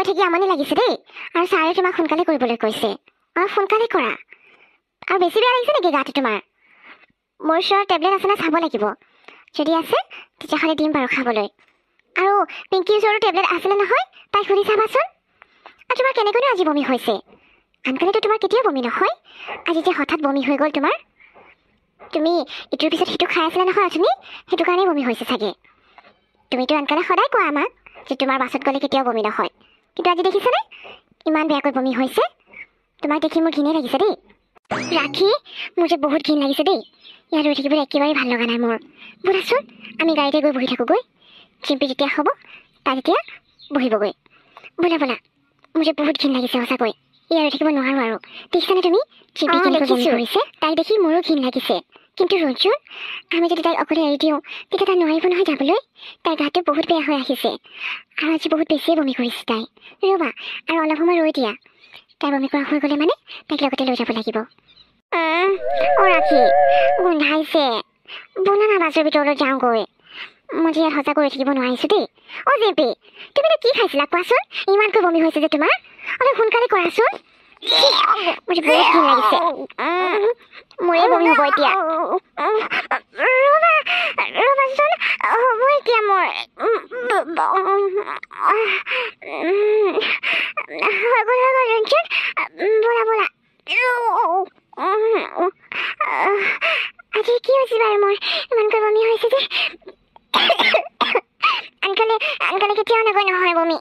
ৰৈ থাকি আমনি লাগিছে দেই আৰু ছাৰে তোমাক সোনকালে কৰিবলৈ কৈছে আৰু সোনকালে কৰা আৰু বেছি বেয়া লাগিছে নেকি গাটো তোমাৰ মোৰ ওচৰত টেবলেট আছে না চাব লাগিব যদি আছে তেতিয়াহ'লে দিম বাৰু খাবলৈ আৰু পিংকিৰ ওচৰতো টেবলেট আছিলে নহয় তাই সুধি চাবাচোন আৰু তোমাৰ কেনেকৈনো আজি বমি হৈছে আনকালেতো তোমাৰ কেতিয়াও বমি নহয় আজি যে হঠাৎ বমি হৈ গ'ল তোমাৰ তুমি ইটোৰ পিছত সিটো খাই আছিলা নহয় অথনি সেইটো কাৰণেই বমি হৈছে চাগে তুমিতো আনকালে সদায় কোৱা আমাক যে তোমাৰ বাছত গ'লে কেতিয়াও বমি নহয় কিন্তু আজি দেখিছানে ইমান বেয়াকৈ বমি হৈছে তোমাক দেখি মোৰ ঘিনেই লাগিছে দেই ৰাখি মোৰ যে বহুত ঘিন লাগিছে দেই ইয়াত ৰৈ থাকিবলৈ একেবাৰে ভাল লগা নাই মোৰ ব'লাচোন আমি গাড়ীতে গৈ বহি থাকোঁগৈ চিম্পি যেতিয়া হ'ব তাই তেতিয়া বহিবগৈ ব'লা ব'লা মোৰ যে বহুত ঘিন লাগিছে সঁচাকৈ ইয়াত ৰৈ থাকিব নোৱাৰোঁ আৰু দেখিছানে তুমি চিম্পি কেনেকৈ বমি কৰিছে তাইক দেখি মোৰো ঘিন লাগিছে কিন্তু ৰঞ্জুন আমি যদি তাইক অকলে এৰি দিওঁ তেতিয়া তাই নোৱাৰিব নহয় যাবলৈ তাইৰ গাটো বহুত বেয়া হৈ আহিছে আৰু আজি বহুত বেছিয়ে বমি কৰিছে তাই ৰ'বা আৰু অলপ সময় ৰৈ দিয়া তাই বমি কৰা হৈ গ'লে মানে তাইক লগতে লৈ যাব লাগিব অ' ৰাখি গোন্ধাইছে ব'লা না বাছৰ ভিতৰলৈ যাওঁগৈ মই যে ইয়াত সঁচা কৰি থাকিব নোৱাৰিছোঁ দেই অ' জেপি তুমি কি খাইছিলা কোৱাচোন ইমানকৈ বমি হৈছে যে তোমাৰ অলপ সোনকালে কৰাচোন মোৰ যে বহুত ঘিন লাগিছে মোৰে বমি হ'ব এতিয়া ৰ'বাচোন হ'ব এতিয়া মোৰ হৈ গ'ল ৰঞ্জন ব'লা ব'লা আজি কি হৈছে বাৰু মোৰ ইমানকৈ বমি হৈছে যে আনকালে কেতিয়াও নগৈ নহয় বমি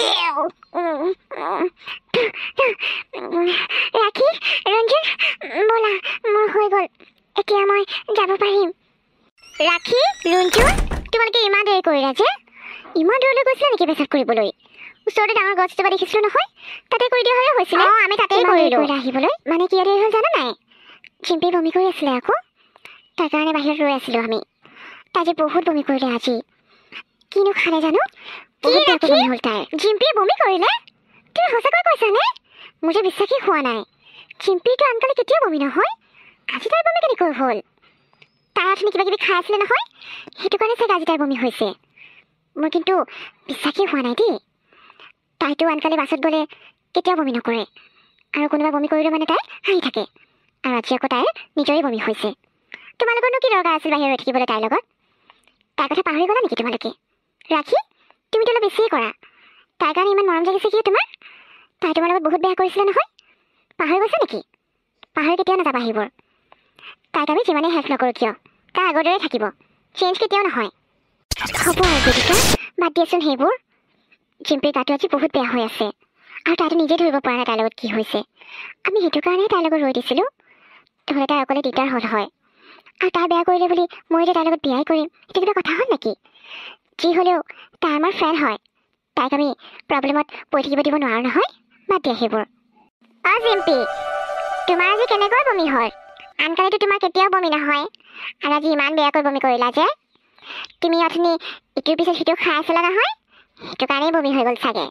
ৰাখি ৰঞ্জন ব'লা মোৰ হৈ গ'ল এতিয়া মই যাব পাৰিম ৰাখি ৰঞ্জন তোমালোকে ইমান দেৰি কৰিলা যে ইমান দূৰলৈ গৈছিলা নেকি পেচাব কৰিবলৈ ওচৰতে ডাঙৰ গছ এজোপা দেখিছিলোঁ নহয় তাতে কৰি দিয়া হ'লে হৈছিলে আমি তাতেই কৰিলোঁ আহিবলৈ মানে কিয় দেৰি হ'ল জানা নাই চিম্পি বমি কৰি আছিলে আকৌ তাৰ কাৰণে বাহিৰত ৰৈ আছিলোঁ আমি তাই যে বহুত বমি কৰিলে আজি কিনো খালে জানো বমি হ'ল তাইৰ চিম্পিয়ে বমি কৰিলে তুমি সঁচাকৈ কৈছানে মোৰ যে বিশ্বাসেই হোৱা নাই চিম্পিটো আনকালে কেতিয়াও বমি নহয় আজি তাইৰ বমি কেনেকৈ হ'ল তাই অথনি কিবা কিবি খাই আছিলে নহয় সেইটো কাৰণে চাগে আজি তাইৰ বমি হৈছে মোৰ কিন্তু বিশ্বাসেই হোৱা নাই দেই তাইতো আনকালে বাছত গ'লে কেতিয়াও বমি নকৰে আৰু কোনোবা বমি কৰিলে মানে তাই হাঁহি থাকে আৰু আজি আকৌ তাইৰ নিজৰে বমি হৈছে তোমালোকৰনো কি দৰকাৰ আছিল বাহিৰত ৰৈ থাকিবলৈ তাইৰ লগত তাইৰ কথা পাহৰি গ'লা নেকি তোমালোকে ৰাখি তুমিতো অলপ বেছিয়ে কৰা তাইৰ কাৰণে ইমান মৰম জাগিছে কিয় তোমাৰ তাই তোমাৰ লগত বহুত বেয়া কৰিছিলে নহয় পাহৰি গৈছা নেকি পাহৰি কেতিয়াও নাযাবা সেইবোৰ তাইক আমি যিমানেই হেল্প নকৰোঁ কিয় তাই আগৰ দৰে থাকিব চেঞ্জ কেতিয়াও নহয় হ'ব আৰু গতিকে বাদ দিয়াচোন সেইবোৰ চিম্পিৰ গাটো আজি বহুত বেয়া হৈ আছে আৰু তাইতো নিজে ধৰিব পৰা নাই তাইৰ লগত কি হৈছে আমি সেইটো কাৰণেই তাইৰ লগত ৰৈ দিছিলোঁ নহ'লে তাই অকলে দিগদাৰ হ'ল হয় আৰু তাই বেয়া কৰিলে বুলি মই যে তাইৰ লগত বিয়াই কৰিম সেইটো কিবা কথা হ'ল নেকি যি হ'লেও তাই আমাৰ ফ্ৰেণ্ড হয় তাইক আমি প্ৰব্লেমত পৰি থাকিব দিব নোৱাৰোঁ নহয় বাদ দিয়া সেইবোৰ অ' চিম্পি তোমাৰ আজি কেনেকৈ বমি হ'ল আনকালেতো তোমাৰ কেতিয়াও বমি নহয় আৰু আজি ইমান বেয়াকৈ বমি কৰিলা যে তুমি অথনি ইটোৰ পিছত সিটো খাই আছিলা নহয় সেইটো কাৰণেই বমি হৈ গ'ল চাগে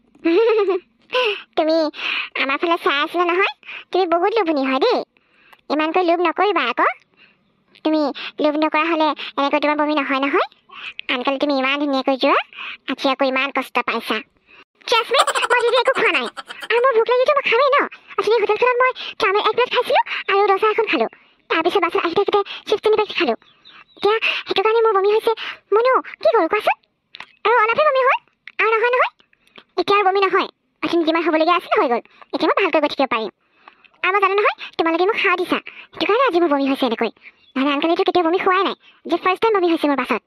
তুমি আমাৰ ফালে চাই আছিলা নহয় তুমি বহুত লোভনী হয় দেই ইমানকৈ লোভ নকৰিবা আকৌ তুমি লোভ নকৰা হ'লে এনেকৈ তোমাৰ বমি নহয় নহয় আনকালে তুমি ইমান ধুনীয়াকৈ যোৱা আজি আকৌ ইমান কষ্ট পাইছা জেচমিন মই যদি একো খোৱা নাই আৰু মোৰ ভোক লাগিতো মই খামেই ন অথনি হোটেলখনত মই চাওমিন 1 প্লেট খাইছিলোঁ আৰু দোচা এখন খালোঁ তাৰপিছত বাছত আহি থাকোঁতে চিপছ 3 পেকেট খালোঁ এতিয়া সেইটো কাৰণে মোৰ বমি হৈছে মনো কি কৰোঁ কোৱাচোন আৰু অলপহে বমি হ'ল আৰু নহয় এতিয়া আৰু বমি নহয় অথনি যিমান হ'বলগীয়া আছিল হৈ গ'ল এতিয়া মই ভালকৈ গৈ থাকিব পাৰিম আৰু মই জানো নহয় তোমালোকে মোক খাওঁ দিছা সেইটো কাৰণে আজি মোৰ বমি হৈছে এনেকৈ নহ'লে আনকালেতো কেতিয়াও বমি খোৱাই নাই যে ফাৰ্ষ্ট টাইম বমি হৈছে মোৰ বাছত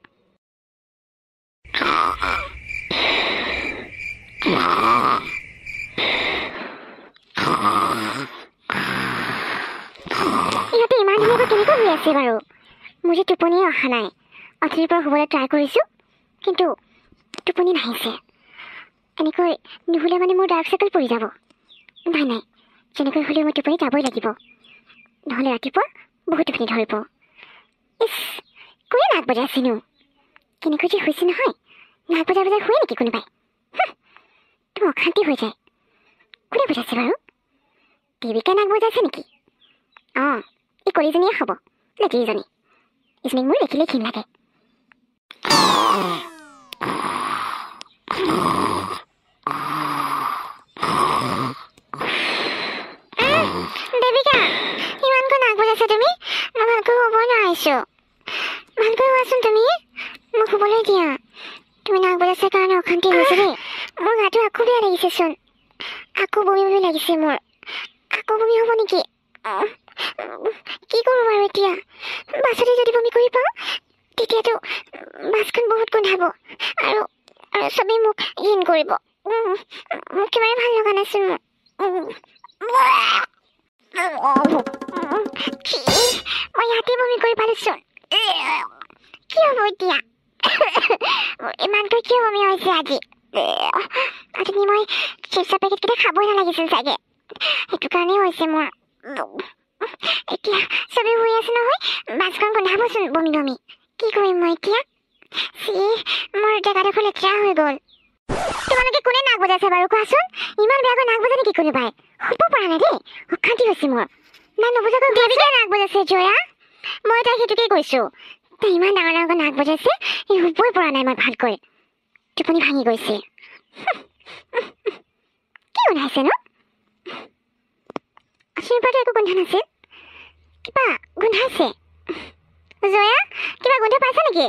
ইহঁতে ইমান ধুনীয়াকৈ কেনেকৈ শুই আছে বাৰু মোৰ যে টোপনিয়ে অহা নাই অথনিৰ পৰা শুবলৈ ট্ৰাই কৰিছোঁ কিন্তু টোপনি নাহিছে এনেকৈ নুশুলে মানে মোৰ ডাৰ্ক চাৰ্কেল পৰি যাব নাই যেনেকৈ হ'লেও মই টোপনি যাবই লাগিব নহ'লে ৰাতিপুৱা বহুত টোপনি ধৰিব ইছ কোনে নাক বজাইছেনো কেনেকৈ যে শুইছে নহয় নাক বজাই শুৱে নেকি কোনোবাই তোমাৰ অশান্তি হৈ যায় কোনে বুজাইছে বাৰু দেৱিকাই নাক বজাইছে নেকি অঁ এই কলিজনীয়ে হ'ব লেটিজনী ইজনীক মোৰ দেখিলেই ঘিণ লাগে দেৱিকা ইমানকৈ নাক বজাইছা তুমি মই ভালকৈ শুব নোৱাৰিছো ভালকৈ শুৱাচোন তুমি মোক শুবলৈ দিয়া তুমি নাক বজাইছা কাৰণে অশান্তি হৈছে দেই মোৰ গাটো আকৌ বেয়া লাগিছেচোন আকৌ বমি বমি লাগিছে মোৰ আকৌ বমি হ'ব নেকি কি কৰোঁ বাৰু এতিয়া বাছতে যদি বমি কৰি পাওঁ তেতিয়াতো বাছখন বহুত গোন্ধাব আৰু চবেই মোক ঘিণ কৰিব মোক কিবাৰে ভাল লগা নাছিল মই ইয়াতে বমি কৰি পাৰিছোন কি হ'ব এতিয়া ইমানকৈ কিয় বমি হৈছে আজি আজি মই চিপছৰ পেকেটকেইটা খাবই নালাগিছিল চাগে সেইটো কাৰণেই হৈছে মোৰ এতিয়া চবেই শুই আছে নহয় বাছখন গোন্ধাবচোন বমি বমি কি কৰিম মই এতিয়া মোৰ জেগাডোখৰ লেতেৰা হৈ গ'ল তোমালোকে কোনে নাক বজাইছে বাৰু কোৱাচোন ইমান বেয়াকৈ নাক বজাই নেকি কোনোবাই শুব পৰা নাই দেই অশান্তি হৈছে মোৰ নাই নবজাকৈ দেৱিকাই নাক বজাইছে জয়া মই তাই সেইটোকেই কৈছোঁ তাই ইমান ডাঙৰ ডাঙৰকৈ নাক বজাইছে শুবই পৰা নাই মই ভালকৈ টোপনি ভাঙি গৈছে কি গোন্ধাইছে ন আচৰিৰ পৰাটো একো গোন্ধ নাছিল কিবা গোন্ধাইছে জয়া কিবা গোন্ধ পাইছা নেকি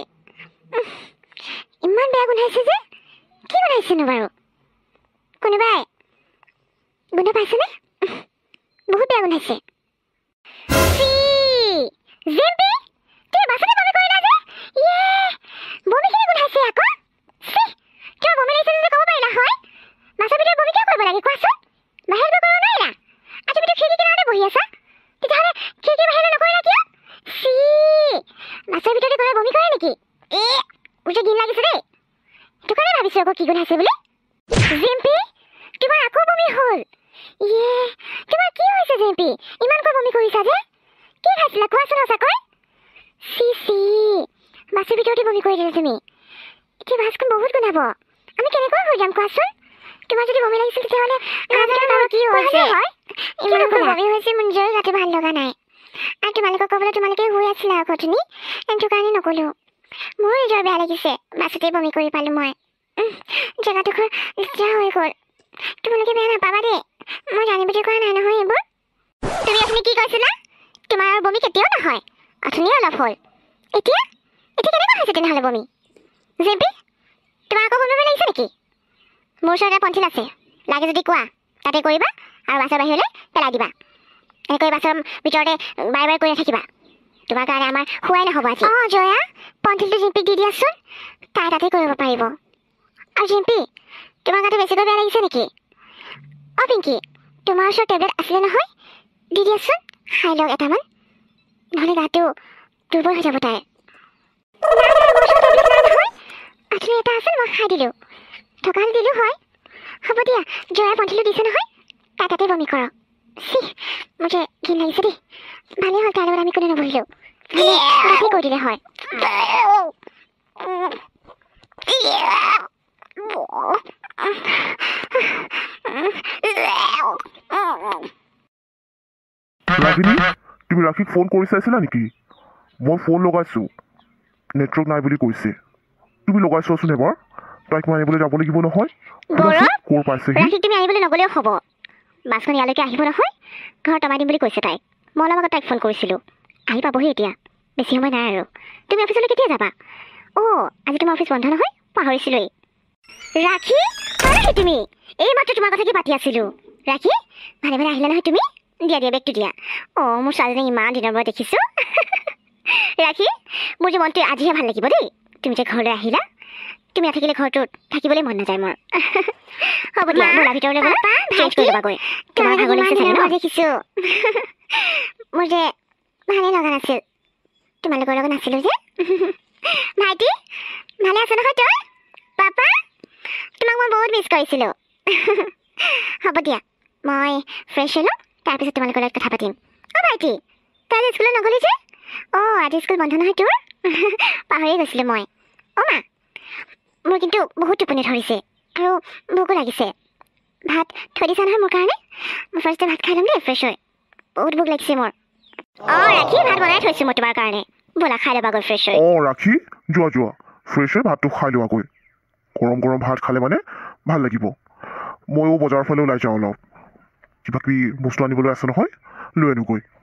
ইমান বেয়া গোন্ধাইছে যে কি গোন্ধাইছেনো বাৰু কোনোবাই গোন্ধ পাইছেনে বহুত বেয়া গোন্ধাইছে জিম্পি তুমি বাছতে বমি কৰিলা যে বমিখিনি গোন্ধাইছে আকৌ তোমাৰ বমি লাগিছে যে ক'ব পাৰিলা হয় বাছৰ ভিতৰত বমি কিয় কৰিব লাগে কোৱাচোন বাহিৰত গৈ কৰিব নোৱাৰিলা আৰু তুমিতো খিৰিকী কিনাৰতে বহি আছা তেতিয়াহ'লে খিৰিকী বাহিৰলৈ নকৰিলা কিয় বাছৰ ভিতৰতে কোনোবাই বমি কৰে নেকি মোৰ যে ঘিণ লাগিছে দেই সেইটো কাৰণে ভাবিছোঁ আকৌ কি গোন্ধাইছে বুলি জিম্পি তোমাৰ আকৌ বমি হ'ল তোমাৰ কি হৈছে জিম্পি ইমানকৈ বমি কৰিছা যে কি খাইছিলা কোৱাচোন সঁচাকৈ বাছৰ ভিতৰতে বমি কৰি দিলা তুমি এতিয়া বাছখন বহুত গোন্ধাব আমি কেনেকৈ হৈ যাম কোৱাচোন তোমাৰ যদি বমি লাগিছিল তেতিয়াহ'লে কি হৈছে ইমানকৈ বমি হৈছে মোৰ নিজৰে গাটো ভাল লগা নাই আৰু তোমালোকক ক'বলৈ তোমালোকে শুই আছিলা আকৌ তুমি সেইটো কাৰণে নক'লোঁ মোৰ নিজৰ বেয়া লাগিছে বাছতে বমি কৰি পালোঁ মই জেগাডোখৰ লেতেৰা হৈ গ'ল তোমালোকে বেয়া নাপাবা দেই মই জানি বুজি কৰা নাই নহয় এইবোৰ তুমি আপুনি কি কৈছিলা তোমাৰ বমি কেতিয়াও নহয় অথনি অলপ হ'ল এতিয়া কেনেকুৱা হৈছে তেনেহ'লে বমি জিম্পি তোমাৰ আকৌ বমি লাগিছে নেকি মোৰ ওচৰত এটা পন্থিল আছে লাগে যদি কোৱা তাতে কৰিবা আৰু বাছৰ বাহিৰলৈ পেলাই দিবা এনেকৈ বাছৰ ভিতৰতে বাৰে বাৰে কৰি নাথাকিবা তোমাৰ কাৰণে আমাৰ শুৱাই নহ'ব আজি জয়া পন্থিলটো জিম্পিক দি দিয়াচোন তাই তাতে কৰিব পাৰিব আৰু জিম্পি তোমাৰ গাটো বেছিকৈ বেয়া লাগিছে নেকি পিংকি তোমাৰ ওচৰত টেবলেট আছিলে নহয় দি দিয়াচোন খাই লওক এটামান নহ'লে গাটো দুৰ্বল হৈ যাব তাই আঠনি এটা আছিল মই খাই দিলোঁ ঠকাল দিলোঁ হয় হ'ব দিয়া জয়াই পন্থিলটো দিছে নহয় তাই তাতে বমি কৰক মোৰ যে ঘিণ লাগিছে দেই ভালেই হ'ল তাইৰ লগত আমি কোনে নবহিলোঁ তাতে কৈ দিলে হয় ৰাগিনী তুমি ৰাখিক ফোন কৰি চাইছিলা নেকি মই ফোন লগাইছোঁ নেটৱৰ্ক নাই বুলি কৈছে তুমি লগাই চোৱাচোন এবাৰ তাইক মই আনিবলৈ যাব লাগিব নহয় ক'ৰ পাইছেহি ৰাখিক তুমি আনিবলৈ নগ'লেও হ'ব বাছখন ইয়ালৈকে আহিব নহয় ঘৰত নমাই দিম বুলি কৈছে তাই মই অলপ আগত তাইক ফোন কৰিছিলোঁ আহি পাবহি এতিয়া বেছি সময় নাই আৰু তুমি অফিচলৈ কেতিয়া যাবা আজি তোমাৰ অফিচ বন্ধ নহয় পাহৰিছিলোঁৱেই ৰাখি তুমি এই মাত্ৰ তোমাৰ কথা কি পাতি আছিলোঁ ৰাখি ভালে ভালে আহিলা নহয় তুমি দিয়া বেগটো দিয়া মোৰ ছোৱালীজনীক ইমান দিনৰ পৰা দেখিছোঁ ৰাখি মোৰ যে মনটো আজিহে ভাল লাগিব দেই তুমি যে ঘৰলৈ আহিলা তুমি নাথাকিলে ঘৰটোত থাকিবলৈ মন নাযায় মোৰ হ'ব দিয়া ব'লা ভিতৰলৈ ব'লা চেঞ্জ কৰি ল'বাগৈ তোমাৰ ভাগৰ লাগিছে চাগে ন দেখিছোঁ মোৰ যে ভালেই লগা নাছিল তোমালোকৰ লগত নাছিলোঁ যে ভাইটি ভালে আছে নহয় তই পাপা তোমাক মই বহুত মিছ কৰিছিলোঁ হ'ব দিয়া মই ফ্ৰেছ হৈ লওঁ তাৰপিছত তোমালোকৰ লগত কথা পাতিম ভাইটি তই স্কুলত নগ'লি যে আজি স্কুল বন্ধ নহয় তোৰ পাহৰিয়ে গৈছিলোঁ মই মা মোৰ কিন্তু বহুত টোপনি ধৰিছে আৰু ভোকো লাগিছে ভাত থৈ দিছা নহয় মোৰ কাৰণে মই ফাৰ্ষ্টে ভাত খাই ল'ম দেই ফ্ৰেছ হৈ বহুত ভোক লাগিছে মোৰ ৰাখি ভাত বনাই থৈছোঁ মই তোমাৰ কাৰণে ব'লা খাই ল'বাগৈ ফ্ৰেছ হৈ ৰাখি যোৱা ফ্ৰেছ হৈ ভাতটো খাই লোৱাগৈ গৰম ভাত খালে মানে ভাল লাগিব ময়ো বজাৰৰ ফালে ওলাই যাওঁ অলপ কিবা কিবি বস্তু আনিবলৈ আছে নহয় লৈ আনোগৈ